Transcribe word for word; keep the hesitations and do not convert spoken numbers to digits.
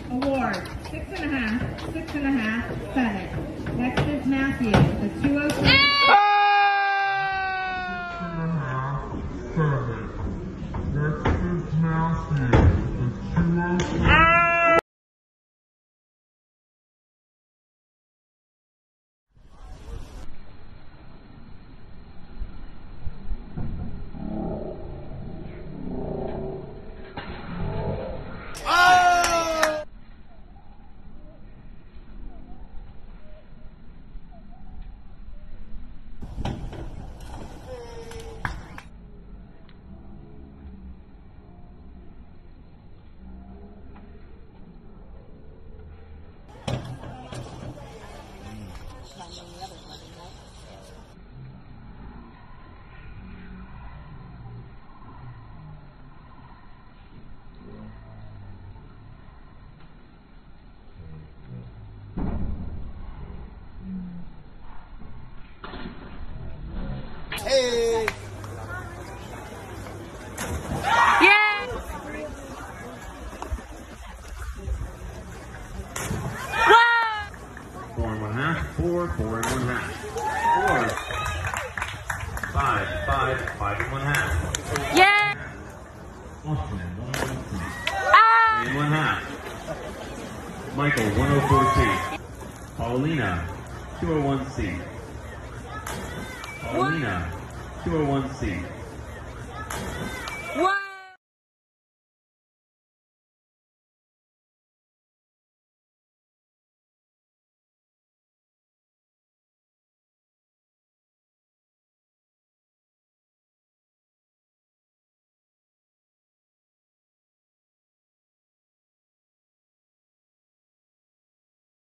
Award, six and a half, six and a half, seven. Next is Matthew, the two oh six. Next is Matthew, the two oh six. Hey! Yeah! Four and one half, four, four and one half. Four. Five, five, five and one half. Yeah! Austin, one oh one C. Ah! Three and one half. Michael, one oh four C. Paulina, two oh one C. Paulina, two oh one C.